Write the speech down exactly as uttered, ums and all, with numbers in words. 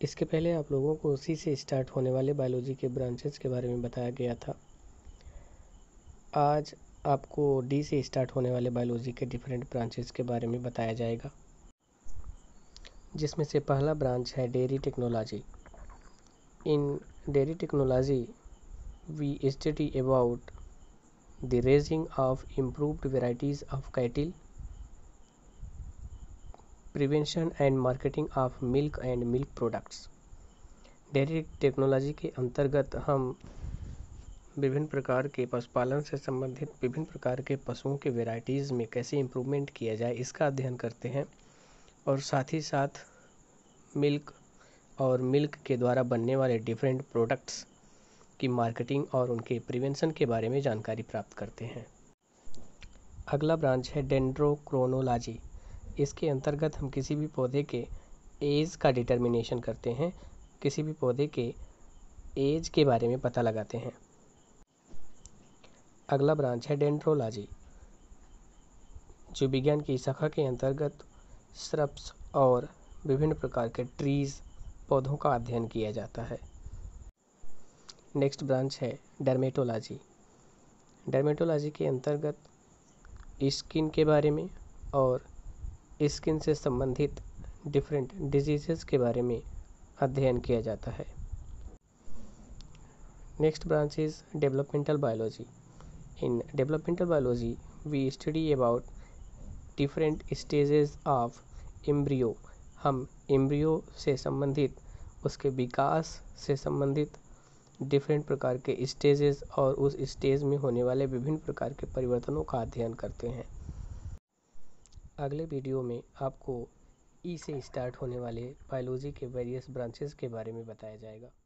इसके पहले आप लोगों को सी से स्टार्ट होने वाले बायोलॉजी के ब्रांचेस के बारे में बताया गया था। आज आपको डी से स्टार्ट होने वाले बायोलॉजी के डिफरेंट ब्रांचेस के बारे में बताया जाएगा, जिसमें से पहला ब्रांच है dairy technology. In dairy technology we study about the raising of improved varieties of cattle, prevention and marketing of milk and milk products. Dairy technology के अंतर्गत हम विभिन्न प्रकार के पशुपालन से संबंधित विभिन्न प्रकार के पशुओं के वेराइटीज़ में कैसे इम्प्रूवमेंट किया जाए इसका अध्ययन करते हैं, और साथ ही साथ मिल्क और मिल्क के द्वारा बनने वाले डिफरेंट प्रोडक्ट्स की मार्केटिंग और उनके प्रिवेंशन के बारे में जानकारी प्राप्त करते हैं। अगला ब्रांच है डेंड्रोक्रोनोलॉजी। इसके अंतर्गत हम किसी भी पौधे के एज का डिटर्मिनेशन करते हैं, किसी भी पौधे के एज के बारे में पता लगाते हैं। अगला ब्रांच है डेंड्रोलॉजी, जो विज्ञान की शाखा के अंतर्गत श्रब्स और विभिन्न प्रकार के ट्रीज पौधों का अध्ययन किया जाता है। नेक्स्ट ब्रांच है डर्मेटोलॉजी। डर्मेटोलॉजी के अंतर्गत स्किन के बारे में और स्किन से संबंधित डिफरेंट डिजीज़ेस के बारे में अध्ययन किया जाता है। Next branch is developmental biology. In developmental biology we study about different stages of embryo. हम एम्ब्रियो से संबंधित, उसके विकास से संबंधित डिफरेंट प्रकार के स्टेजेस और उस स्टेज में होने वाले विभिन्न प्रकार के परिवर्तनों का अध्ययन करते हैं। अगले वीडियो में आपको ई से स्टार्ट होने वाले बायोलॉजी के वेरियस ब्रांचेस के बारे में बताया जाएगा।